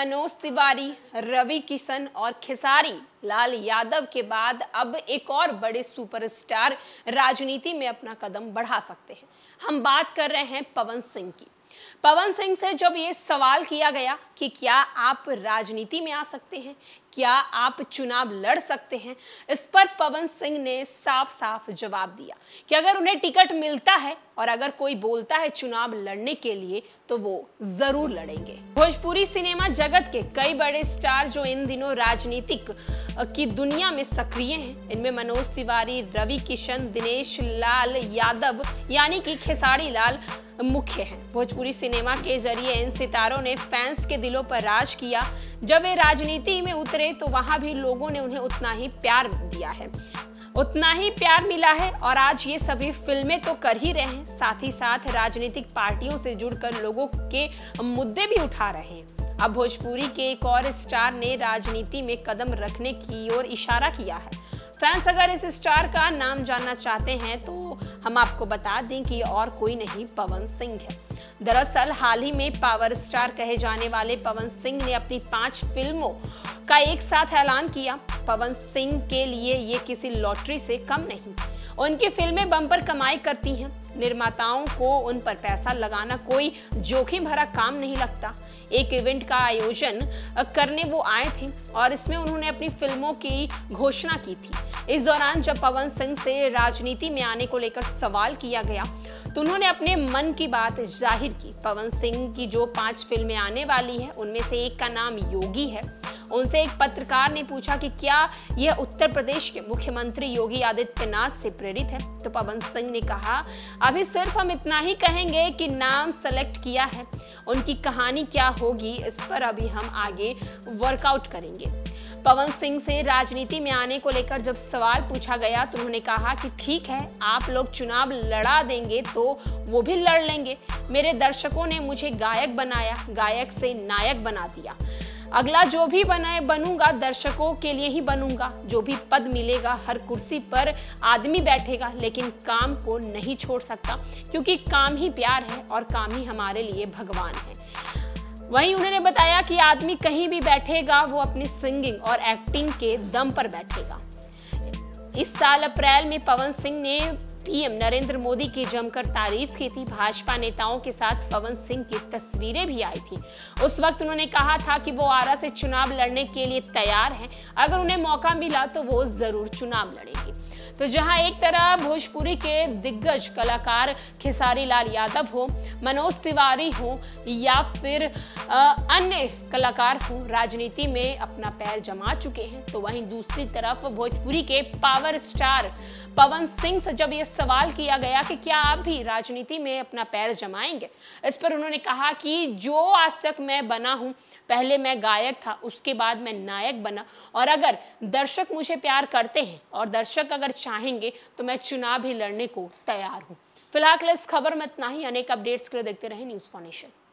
मनोज तिवारी, रवि किशन और खेसारी लाल यादव के बाद अब एक और बड़े सुपरस्टार राजनीति में अपना कदम बढ़ा सकते हैं। हम बात कर रहे हैं पवन सिंह की। पवन सिंह से जब ये सवाल किया गया कि क्या आप राजनीति में आ सकते हैं, क्या आप चुनाव लड़ सकते हैं, इस पर पवन सिंह ने साफ साफ जवाब दिया कि अगर उन्हें टिकट मिलता है और अगर कोई बोलता है चुनाव लड़ने के लिए तो वो जरूर लड़ेंगे। भोजपुरी सिनेमा जगत के कई बड़े स्टार जो इन दिनों राजनीतिक की दुनिया में सक्रिय हैं, इनमें मनोज तिवारी, रवि किशन, दिनेश लाल यादव यानी कि खेसारी लाल मुख्य हैं। भोजपुरी सिनेमा के जरिए इन सितारों ने फैंस के दिलों पर राज किया। जब वे राजनीति में उतरे तो वहां भी लोगों ने उन्हें उतना ही प्यार दिया है, उतना ही प्यार मिला है और आज ये सभी फिल्में तो कर ही रहे हैं, साथ ही साथ राजनीतिक पार्टियों से जुड़कर लोगों के मुद्दे भी उठा रहे हैं। अब भोजपुरी के एक और स्टार ने राजनीति में कदम रखने की ओर इशारा किया है। फैंस अगर इस स्टार का नाम जानना चाहते हैं तो हम आपको बता दें कि और कोई नहीं, पवन सिंह है। दरअसल हाल ही में पावर स्टार कहे जाने वाले पवन सिंह ने अपनी 5 फिल्मों का एक साथ ऐलान किया। पवन सिंह के लिए ये किसी लॉटरी से कम नहीं। उनकी फिल्में बम्पर कमाई करती हैं। निर्माताओं को उन पर पैसा लगाना कोई जोखिम भरा काम नहीं लगता। एक इवेंट का आयोजन करने वो आए थे और इसमें उन्होंने अपनी फिल्मों की घोषणा की थी। इस दौरान जब पवन सिंह से राजनीति में आने को लेकर सवाल किया गया तो उन्होंने अपने मन की बात जाहिर की। पवन सिंह की जो 5 फिल्में आने वाली है उनमें से एक का नाम योगी है। उनसे एक पत्रकार ने पूछा कि क्या यह उत्तर प्रदेश के मुख्यमंत्री योगी आदित्यनाथ से प्रेरित है, तो पवन सिंह ने कहा, अभी सिर्फ हम इतना ही कहेंगे कि नाम सेलेक्ट किया है, उनकी कहानी क्या होगी इस पर अभी हम आगे वर्कआउट करेंगे। पवन सिंह से राजनीति में आने को लेकर जब सवाल पूछा गया तो उन्होंने कहा कि ठीक है, आप लोग चुनाव लड़ा देंगे तो वो भी लड़ लेंगे। मेरे दर्शकों ने मुझे गायक बनाया, गायक से नायक बना दिया। अगला जो भी बनूंगा दर्शकों के लिए ही बनूंगा। जो भी पद मिलेगा, हर कुर्सी पर आदमी बैठेगा, लेकिन काम को नहीं छोड़ सकता क्योंकि काम ही प्यार है और काम ही हमारे लिए भगवान है। वहीं उन्होंने बताया कि आदमी कहीं भी बैठेगा वो अपनी सिंगिंग और एक्टिंग के दम पर बैठेगा। इस साल अप्रैल में पवन सिंह ने पीएम नरेंद्र मोदी की जमकर तारीफ की थी। भाजपा नेताओं के साथ पवन सिंह की तस्वीरें भी आई थी। उस वक्त उन्होंने कहा था कि वो आरा से चुनाव लड़ने के लिए तैयार हैं, अगर उन्हें मौका मिला तो वो जरूर चुनाव लड़ेंगे। तो जहां एक तरह भोजपुरी के दिग्गज कलाकार खेसारी लाल यादव हो, मनोज तिवारी हो या फिर अन्य कलाकार हो राजनीति में अपना पैर जमा चुके हैं, तो वहीं दूसरी तरफ भोजपुरी के पावर स्टार पवन सिंह से जब ये सवाल किया गया कि क्या आप भी राजनीति में अपना पैर जमाएंगे, इस पर उन्होंने कहा कि जो आज तक मैं बना हूं, पहले मैं गायक था, उसके बाद मैं नायक बना, और अगर दर्शक मुझे प्यार करते हैं और दर्शक अगर चाहेंगे तो मैं चुनाव भी लड़ने को तैयार हूं। फिलहाल इस खबर में इतना ही। अनेक अपडेट्स के लिए देखते रहें न्यूज़ फॉर नेशन।